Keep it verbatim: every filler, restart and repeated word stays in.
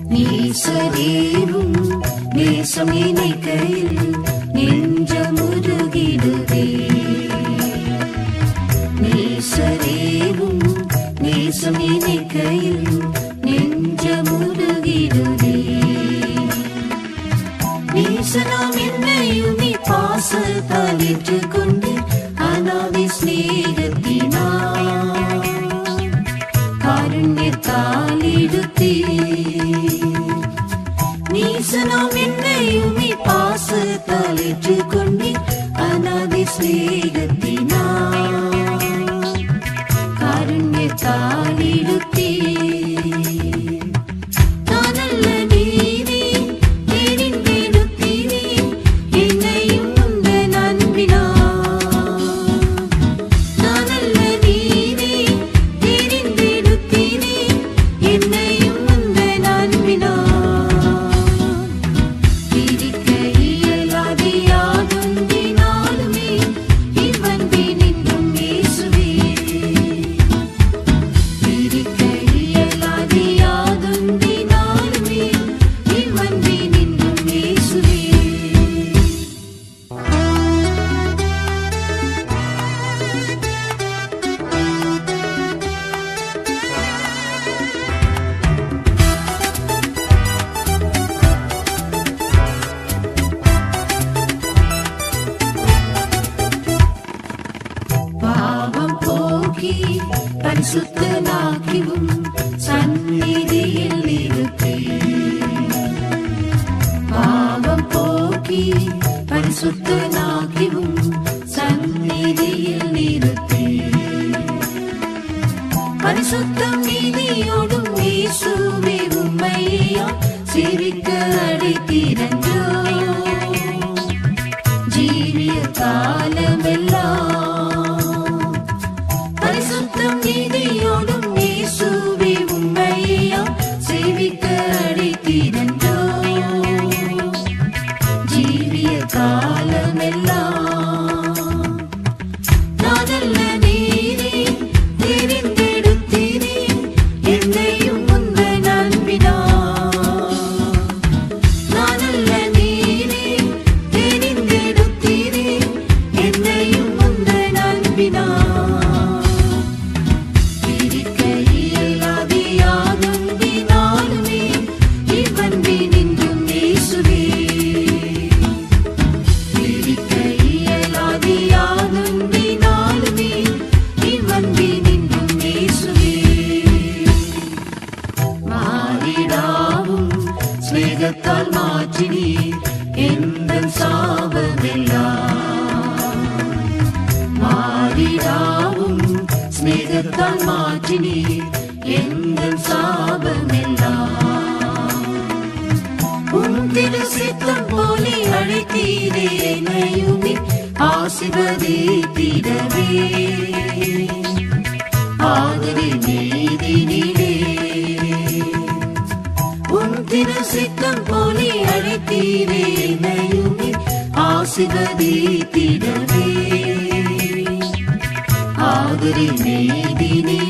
நேசரேவும் நேசம் இணைக்கையில் நெஞ்சமுருகிடுதே. நேசரேவும் நேசம் இணைக்கையில் நெஞ்சமுருகிடுதே. நேசனாம் என்னையுமே பாசத்தால் ஏற்றுக்கொண்டு அநாதி ஸ்நேகத்தினார் காருண்யத்தால் எடுத்தே. நேசனாம் என்னையுமே பாசத்தால் ஏற்றுக்கொண்டு அநாதி ஸ்நேகத்தினார் காருண்யத்தால் எடுத்தே. பரிசுத்தனாக்கிவும் சந்நிதியில் நிறுத்தி. பாவம் போக்கி பரிசுத்தனாக்கிவும் சந்நிதியில் நிறுத்தி. பரிசுத்தம் நீதியோடும் இயேசுவே உம்மையா சிரிக்க அழைத்திரன்றோ. ஜீவிய காலமெல்லாம் நீதியோடும் இயேசுவே உம்மையா சேவிக்க அழைத்திரன்றோ. ஜீவிய காலமெல்லாம் நானல்ல நீரே தெரிந்தெடுத்தீரே என்னையும் உந்தன் அன்பினார். நானல்ல நீரே தெரிந்தெடுத்தீரே என்னையும் உந்தன் அன்பினார். ஸ்நேகத்தால் மாற்றினீர் எந்தன் சாபமெல்லாம். மாறிடாவும் ஸ்நேகத்தால் மாற்றினீர் எந்தன் சாபமெல்லாம். உம் திரு சித்தம் போலே அழைத்தீரே என்னையுமே ஆசீர்வதித்திடவே. ஆதரி நீதினிலே திரு சித்தம் போலே அழைத்தீரே என்னையுமே ஆசீர்வதித்திடவே. ஆதரி நீதினிலே